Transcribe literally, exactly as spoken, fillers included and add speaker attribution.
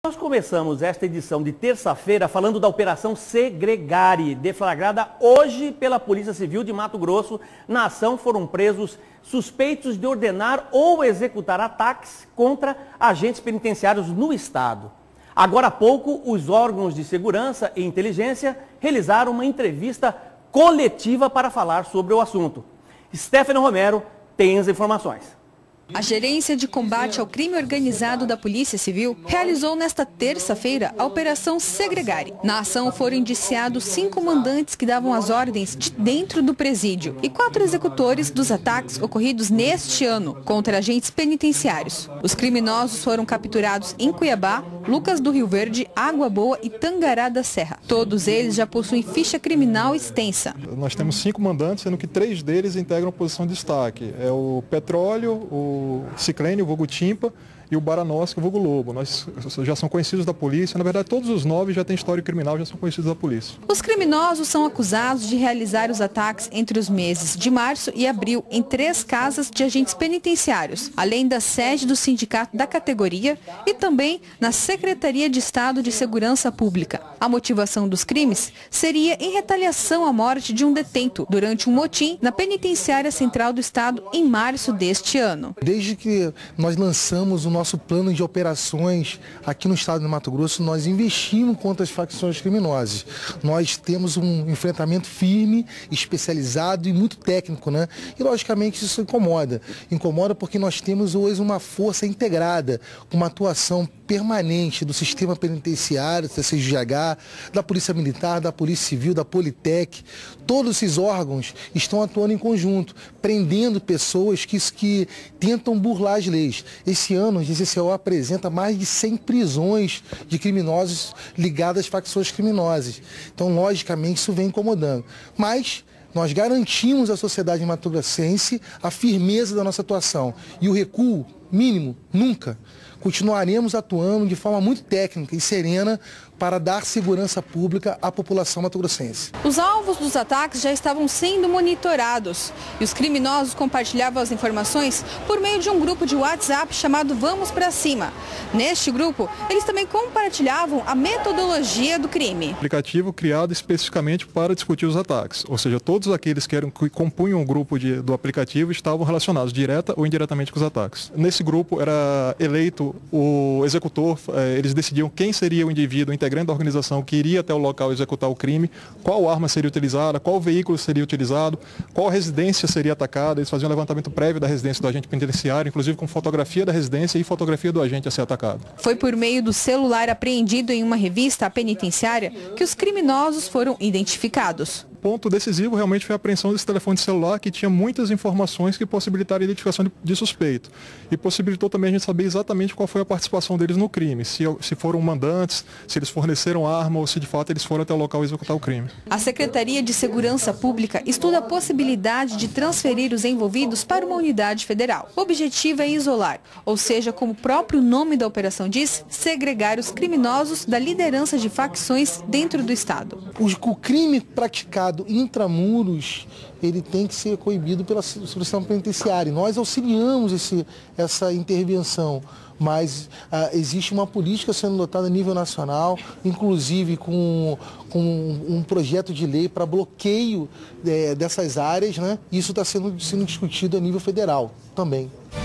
Speaker 1: Nós começamos esta edição de terça-feira falando da Operação Segregare, deflagrada hoje pela Polícia Civil de Mato Grosso. Na ação foram presos suspeitos de ordenar ou executar ataques contra agentes penitenciários no estado. Agora há pouco, os órgãos de segurança e inteligência realizaram uma entrevista coletiva para falar sobre o assunto. Stefano Romero tem as informações.
Speaker 2: A Gerência de Combate ao Crime Organizado da Polícia Civil realizou nesta terça-feira a Operação Segregare. Na ação foram indiciados cinco mandantes que davam as ordens de dentro do presídio e quatro executores dos ataques ocorridos neste ano contra agentes penitenciários. Os criminosos foram capturados em Cuiabá, Lucas do Rio Verde, Água Boa e Tangará da Serra. Todos eles já possuem ficha criminal extensa.
Speaker 3: Nós temos cinco mandantes, sendo que três deles integram posição de destaque. É o Petróleo, o o Ciclênio, o vulgo Timpa, e o Baranosca, o vulgo Lobo. Nós já são conhecidos da polícia. Na verdade, todos os nove já têm história criminal, já são conhecidos da polícia.
Speaker 2: Os criminosos são acusados de realizar os ataques entre os meses de março e abril em três casas de agentes penitenciários, além da sede do sindicato da categoria e também na Secretaria de Estado de Segurança Pública. A motivação dos crimes seria em retaliação à morte de um detento durante um motim na Penitenciária Central do Estado em março deste ano.
Speaker 4: Desde que nós lançamos o nosso plano de operações aqui no estado do Mato Grosso, nós investimos contra as facções criminosas. Nós temos um enfrentamento firme, especializado e muito técnico, né? E logicamente isso incomoda. Incomoda porque nós temos hoje uma força integrada, com uma atuação permanente do sistema penitenciário, da C G H, da Polícia Militar, da Polícia Civil, da Politec. Todos esses órgãos estão atuando em conjunto, prendendo pessoas que, que tentam burlar as leis. Esse ano, a G C C O apresenta mais de cem prisões de criminosos ligados às facções criminosas. Então, logicamente, isso vem incomodando. Mas nós garantimos à sociedade matogrossense a firmeza da nossa atuação. E o recuo mínimo, nunca. Continuaremos atuando de forma muito técnica e serena para dar segurança pública à população matogrossense.
Speaker 2: Os alvos dos ataques já estavam sendo monitorados e os criminosos compartilhavam as informações por meio de um grupo de WhatsApp chamado Vamos Pra Cima. Neste grupo, eles também compartilhavam a metodologia do crime.
Speaker 3: Aplicativo criado especificamente para discutir os ataques, ou seja, todos aqueles que, eram, que compunham o grupo de, do aplicativo estavam relacionados direta ou indiretamente com os ataques. Nesse grupo era eleito o executor, eles decidiam quem seria o indivíduo integrante da organização que iria até o local executar o crime, qual arma seria utilizada, qual veículo seria utilizado, qual residência seria atacada. Eles faziam um levantamento prévio da residência do agente penitenciário, inclusive com fotografia da residência e fotografia do agente a ser atacado.
Speaker 2: Foi por meio do celular apreendido em uma revista penitenciária que os criminosos foram identificados.
Speaker 3: O ponto decisivo realmente foi a apreensão desse telefone celular, que tinha muitas informações que possibilitaram a identificação de, de suspeito. E possibilitou também a gente saber exatamente qual foi a participação deles no crime, se, se foram mandantes, se eles forneceram arma ou se de fato eles foram até o local executar o crime.
Speaker 2: A Secretaria de Segurança Pública estuda a possibilidade de transferir os envolvidos para uma unidade federal. O objetivo é isolar, ou seja, como o próprio nome da operação diz, segregar os criminosos da liderança de facções dentro do Estado.
Speaker 4: O crime praticado intramuros, ele tem que ser coibido pela instituição penitenciária. Nós auxiliamos esse, essa intervenção, mas ah, existe uma política sendo adotada a nível nacional, inclusive com, com um projeto de lei para bloqueio é, dessas áreas, né? Isso está sendo, sendo discutido a nível federal também.